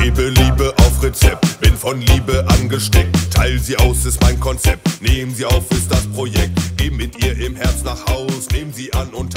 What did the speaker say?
Gebe Liebe auf Rezept, bin von Liebe angesteckt. Teil sie aus, ist mein Konzept. Nehmen sie auf, ist das Projekt. Geh mit ihr im Herz nach Haus, nehmen sie an und